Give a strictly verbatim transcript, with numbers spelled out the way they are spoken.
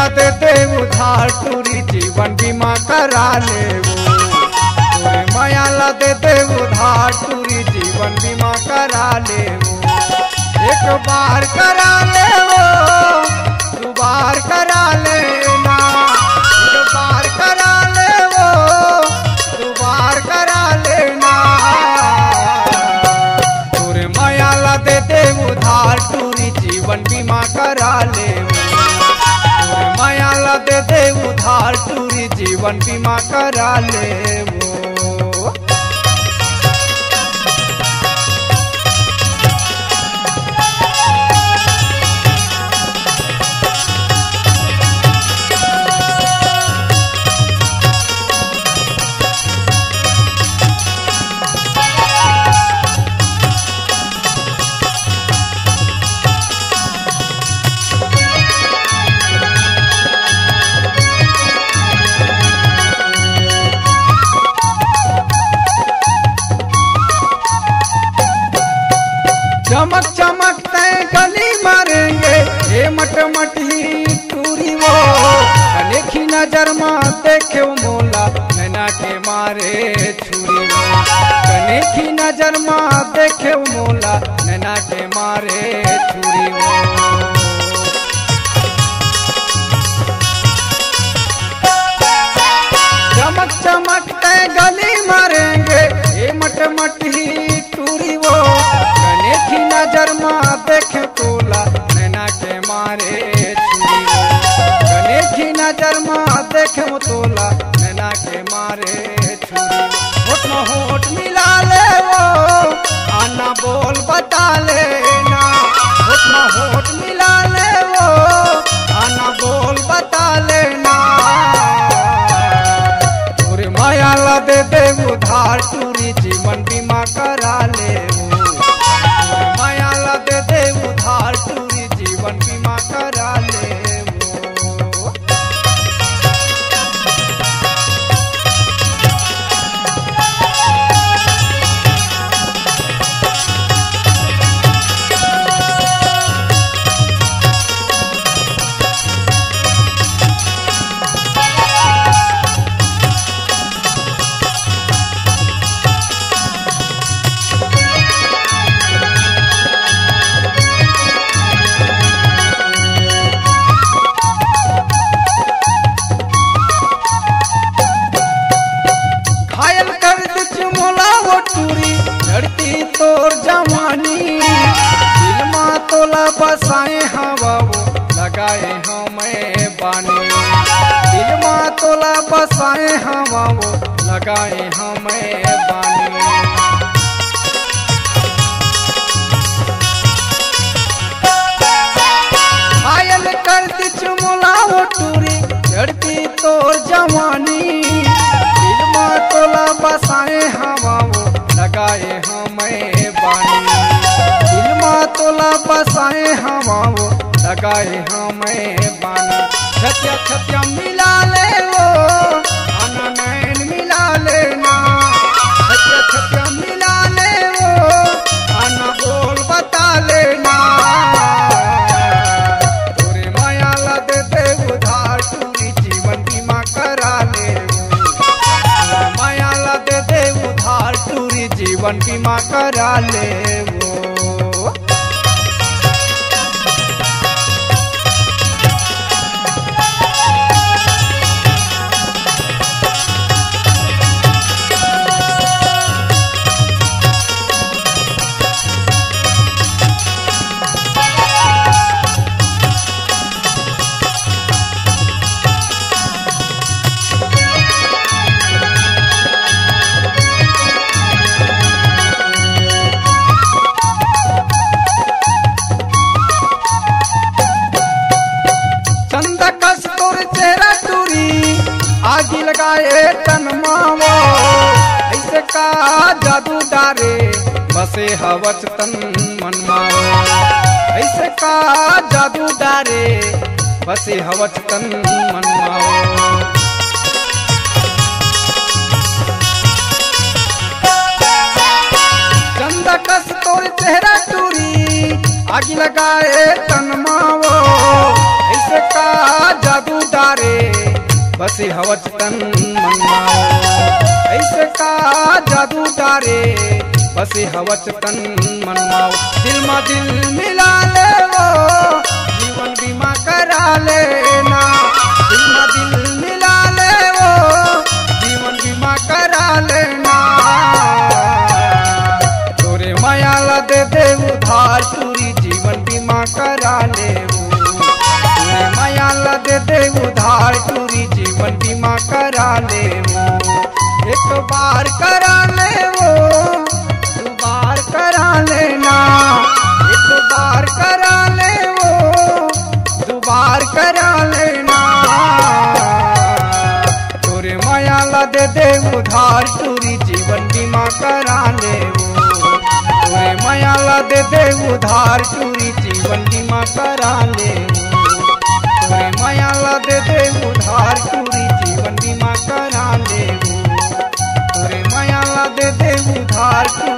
दे दे उधार टूरी जीवन बीमा करा ले तोरे माया ला दे दे उधार टूरी जीवन बीमा करा ले एक बार करा ले दो बार करा लेना एक बार करा ले दो बार करा लेना तोरे माया ला दे दे उधार टूरी जीवन बीमा करा ले माया ला दे दे उधार टूरी जीवन बीमा करा ले वो चमक चमक तय गली मारेंगे हे मट मट ही टूरी वो अनेखी नजर माँ देखे मोला नैना के मारे छुरी वो अनेखी नजर माँ देखे मोला नैना के मारे छुरी वो चमक चमक तय गली मारेंगे हे मट मट ही टूरी वो अनेखी नजर माँ देखे तोला नैना के मारे छुरी वो अनेखी नजर माँ देखे तोला नैना के मारे छुरी होठ में होठ मिला ले वो आना बोल बता लेना होठ में होठ मिला ले वो आना बोल बता लेना तोरे माया ला दे दे उधार टूरी जीवन बीमा करा ले माया ला दे दे उधार टूरी जीवन बीमा करा ले वो तोर जवानी दिल माँ तोला बसाए हवा वो लगाए हमें बानी दिल माँ तोला बसाए हवा वो लगाए हमें बानी घायल कर दी चुमला वो टूरी लड़ती तोर जवानी दिल माँ तोला बसाए हवा वो लगाए हमें बानी दिल माँ तोला बसाए हवा वो लगाए हमें बानी छत्या छत्या मिला ले वो आना नैन मिला लेना छत्या छत्या मिला ले वो आना बोल बता लेना तोरे माया ला दे दे उधार टूरी जीवन बीमा करा ले माया ला दे दे उधार टूरी जीवन बीमा करा ले वो आगी लगाए तन मावो ऐसे का जादू डारे बसे हवच तन मन मावो ऐसे का जादू डारे बसे हवच तन मन मावो चंदा कस तोर चेहरा टूरी आगी लगाए तन मावो ऐसे का जादू बसे हवच तन मनमाओ। ऐसे का जादू डारे बसे हवच तन मनमाओ। दिल में दिल मिला ले वो जीवन बीमा करा लेना। दिल में दिल मिला ले वो जीवन बीमा करा लेना। तोरे माया ला दे दे उधार पूरी जीवन बीमा करा ले वो। तोरे माया ला दे दे उधार पूरी जीवन बीमा करा ले वो। एक बार करा ले वो दो बार करा लेना। एक बार करा ले वो दो बार करा लेना। तोरे माया ला दे दे उधार पूरी जीवन बीमा करा ले वो। तोरे माया ला दे दे उधार पूरी जीवन बीमा करा ले वो। तोरे माया ला दे दे उधार पूरी जीवन बीमा करा ले वो। तोरे माया ला दे दे उधार।